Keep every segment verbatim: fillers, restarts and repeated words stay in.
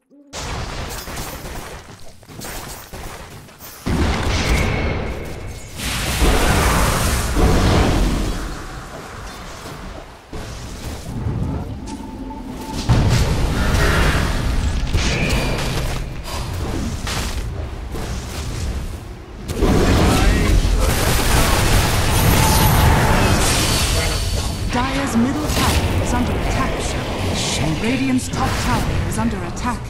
Dire's middle tower is under attack. Radiant's top tower is under attack.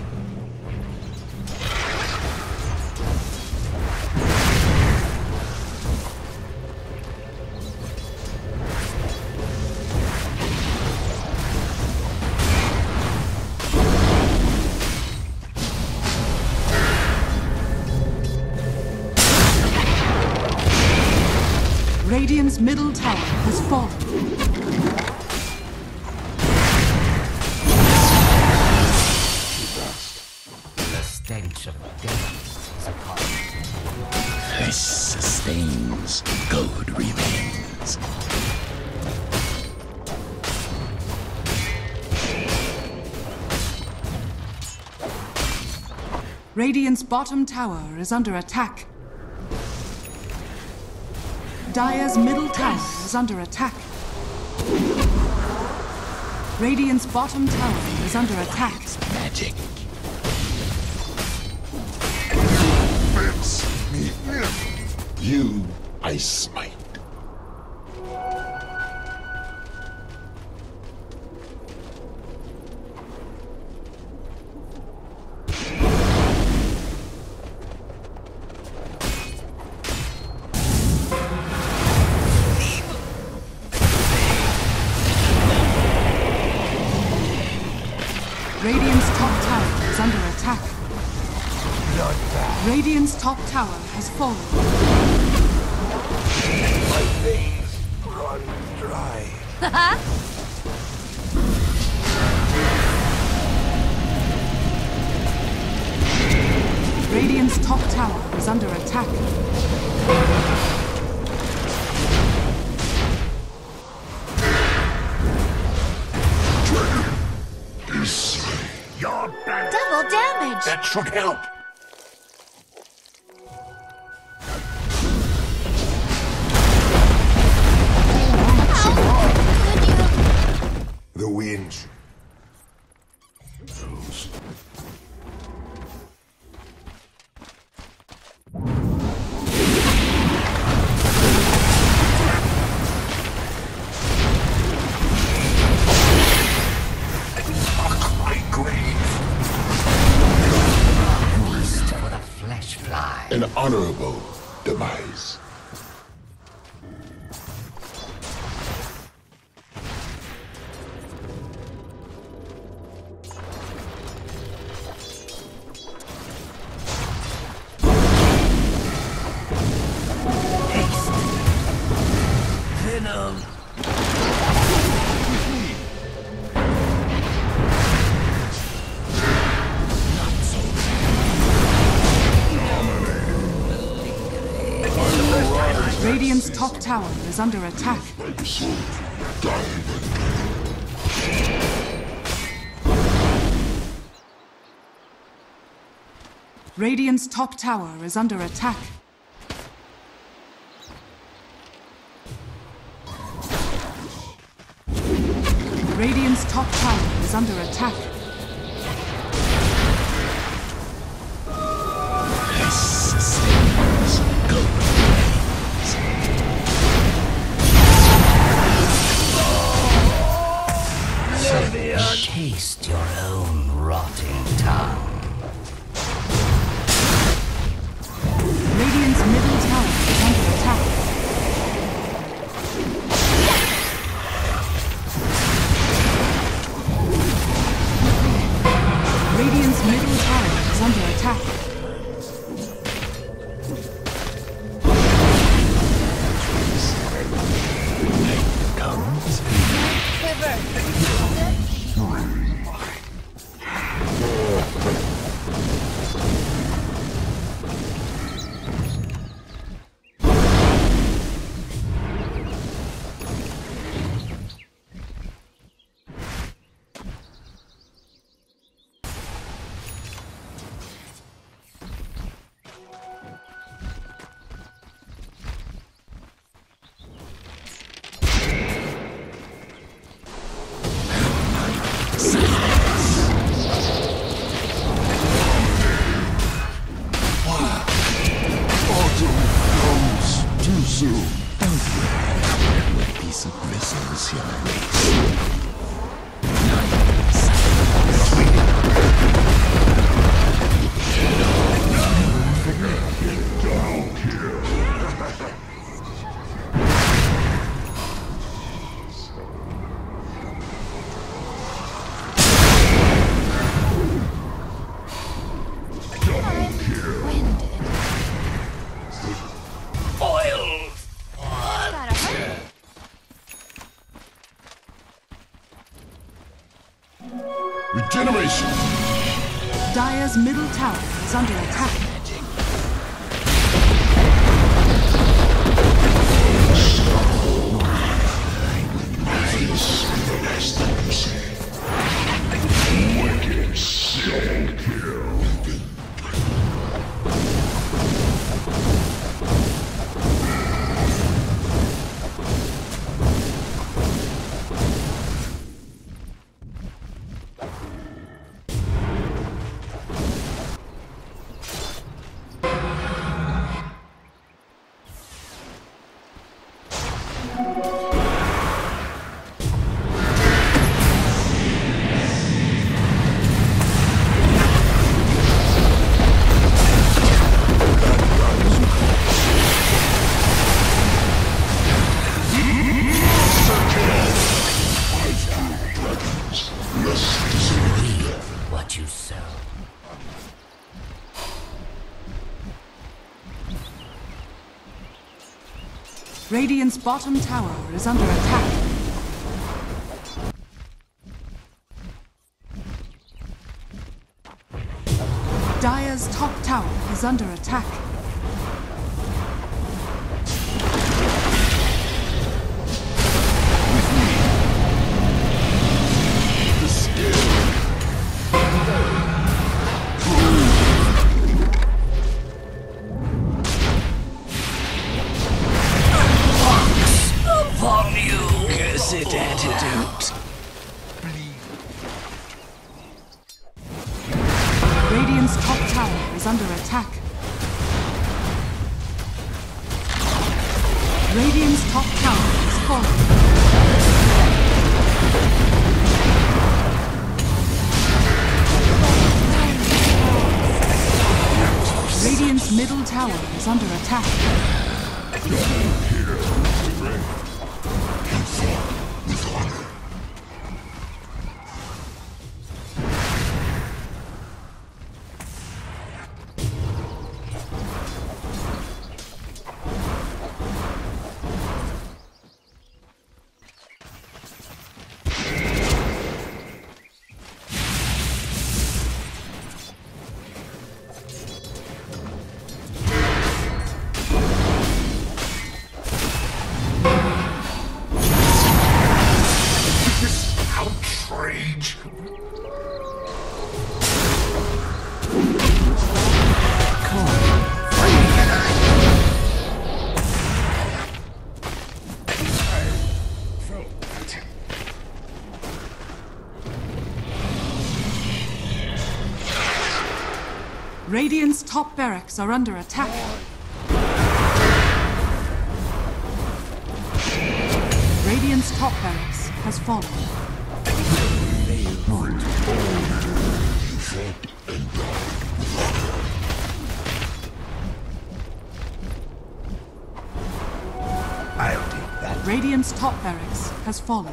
Radiant's middle tower has fallen. The stench of death is upon me. This sustains, gold remains. Radiant's bottom tower is under attack. Dire's middle tower is under attack. Radiant's bottom tower is under attack. Magic. Fence me in. You I smite. Radiant's top tower is under attack. Bloodbath. Radiant's top tower has fallen. My veins run dry. Radiant's top tower is under attack. You're bad. Double damage! That should help. How could you? The wind. An honorable demise. Venom. Radiant's top tower is under attack. Radiant's top tower is under attack. Radiant's top tower is under attack. This sustains, gold remains. Taste your own rotting tongue. Radiant's middle tower is under attack. Radiant's middle tower is under attack. Comes Regeneration! Dire's middle tower is under attack. Wicked silk kill. What you sow. Radiant's bottom tower is under attack. Dire's top tower is under attack. Upon you, cursed antidote. Radiant's top tower is under attack. Radiant's top tower is falling. Radiant's middle tower is under attack. Outrage! Radiant's top barracks are under attack. Radiant's top barracks has fallen. I'll take that. Radiant's top barracks has fallen.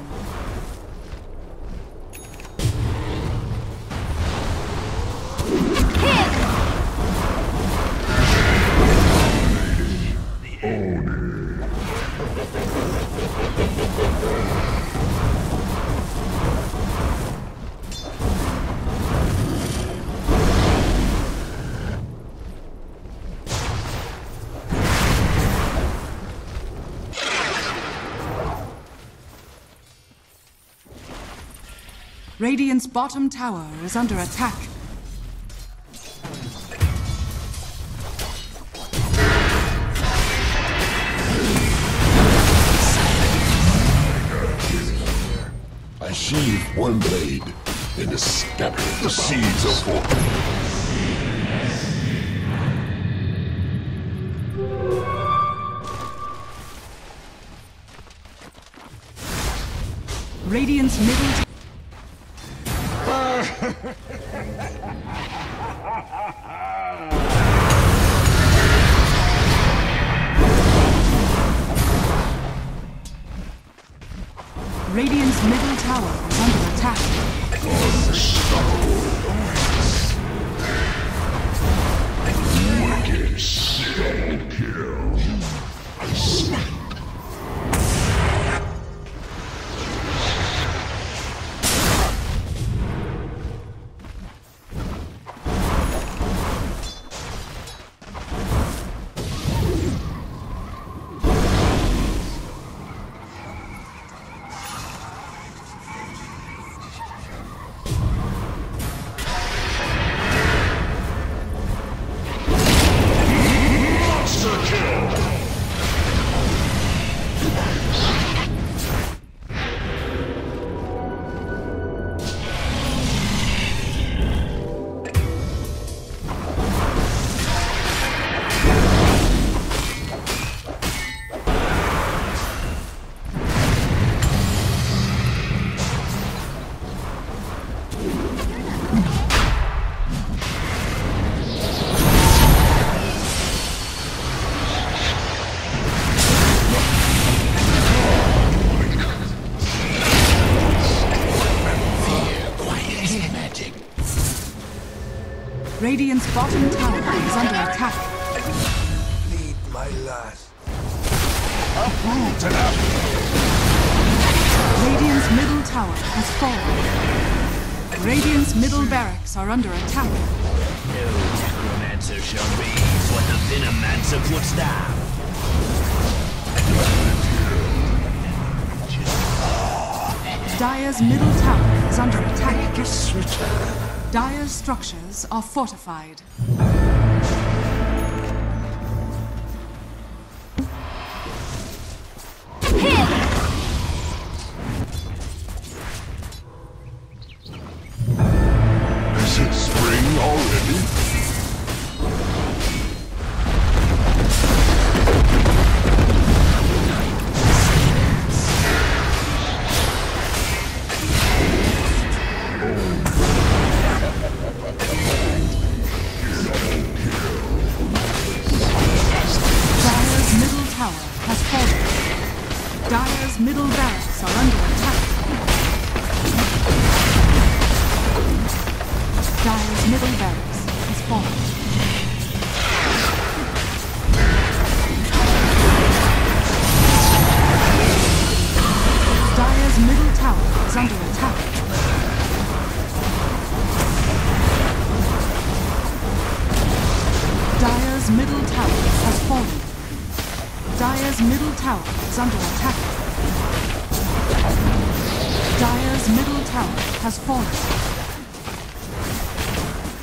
Radiant's bottom tower is under attack. I sheathe one blade in the scabbard of the seeds of war. Radiant's middle Radiant's middle tower is under attack. Wicked silk kill. I smite. Radiant's bottom tower is under attack. Lead my last. Uproot and up! Radiant's middle tower has fallen. Radiant's middle barracks are under attack. No necromancer shall raise what the venomancer puts down. Dire's middle tower is under attack. Dire's structures are fortified. Is it spring already? Dire's middle tower has fallen. Dire's middle barracks are under attack. Dire's middle barracks has fallen. Dire's middle tower is under attack. Dire's middle tower has fallen. Dire's middle tower is under attack. Dire's middle tower has fallen.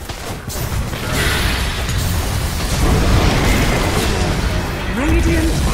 Radiant